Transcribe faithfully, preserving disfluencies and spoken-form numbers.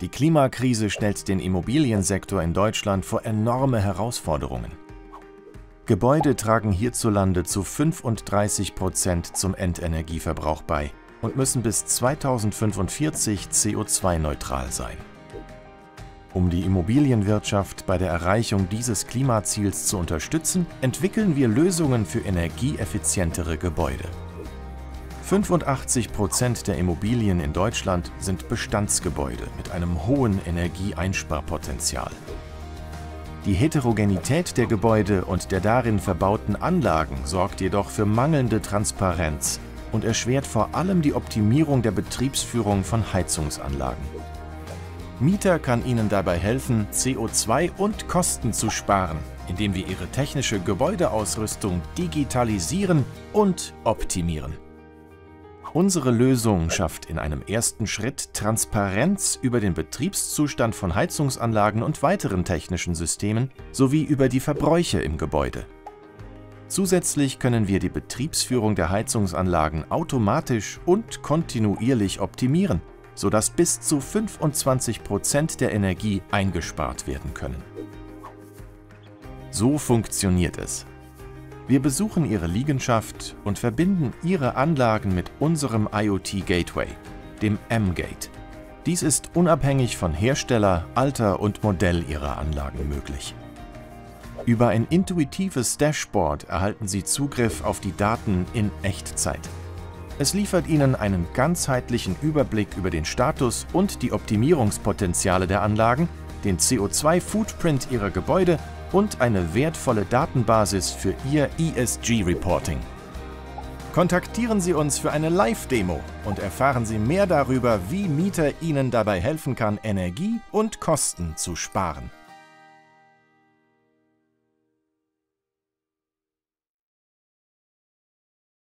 Die Klimakrise stellt den Immobiliensektor in Deutschland vor enorme Herausforderungen. Gebäude tragen hierzulande zu fünfunddreißig Prozent zum Endenergieverbrauch bei und müssen bis zweitausendfünfundvierzig C O zwei neutral sein. Um die Immobilienwirtschaft bei der Erreichung dieses Klimaziels zu unterstützen, entwickeln wir Lösungen für energieeffizientere Gebäude. fünfundachtzig Prozent der Immobilien in Deutschland sind Bestandsgebäude mit einem hohen Energieeinsparpotenzial. Die Heterogenität der Gebäude und der darin verbauten Anlagen sorgt jedoch für mangelnde Transparenz und erschwert vor allem die Optimierung der Betriebsführung von Heizungsanlagen. Mieter kann Ihnen dabei helfen, C O zwei und Kosten zu sparen, indem wir Ihre technische Gebäudeausrüstung digitalisieren und optimieren. Unsere Lösung schafft in einem ersten Schritt Transparenz über den Betriebszustand von Heizungsanlagen und weiteren technischen Systemen sowie über die Verbräuche im Gebäude. Zusätzlich können wir die Betriebsführung der Heizungsanlagen automatisch und kontinuierlich optimieren, sodass bis zu fünfundzwanzig Prozent der Energie eingespart werden können. So funktioniert es. Wir besuchen Ihre Liegenschaft und verbinden Ihre Anlagen mit unserem IoT-Gateway, dem M-Gate. Dies ist unabhängig von Hersteller, Alter und Modell Ihrer Anlagen möglich. Über ein intuitives Dashboard erhalten Sie Zugriff auf die Daten in Echtzeit. Es liefert Ihnen einen ganzheitlichen Überblick über den Status und die Optimierungspotenziale der Anlagen, den C O zwei Footprint Ihrer Gebäude und eine wertvolle Datenbasis für Ihr E S G-Reporting. Kontaktieren Sie uns für eine Live-Demo und erfahren Sie mehr darüber, wie Mieter Ihnen dabei helfen kann, Energie und Kosten zu sparen.